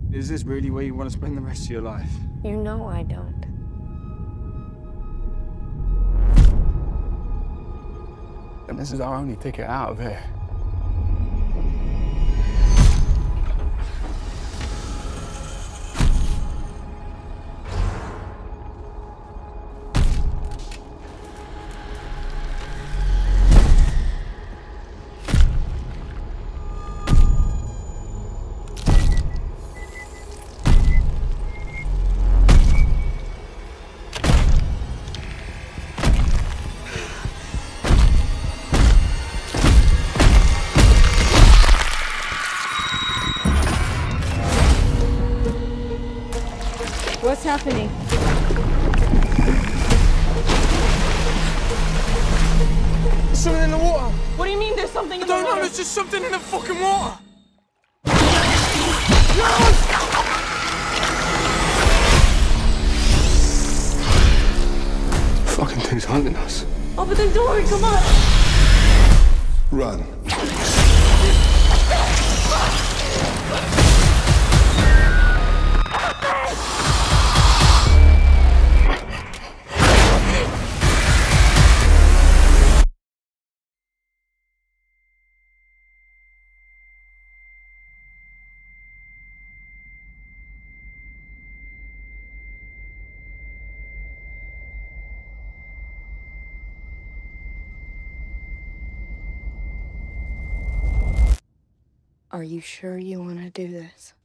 Is this really where you want to spend the rest of your life? You know I don't. And this is our only ticket out of here. What's happening? There's something in the water. What do you mean there's something in the water? I don't know, there's just something in the fucking water. Fucking thing's hunting us. Open the door, come on! Run. Are you sure you want to do this?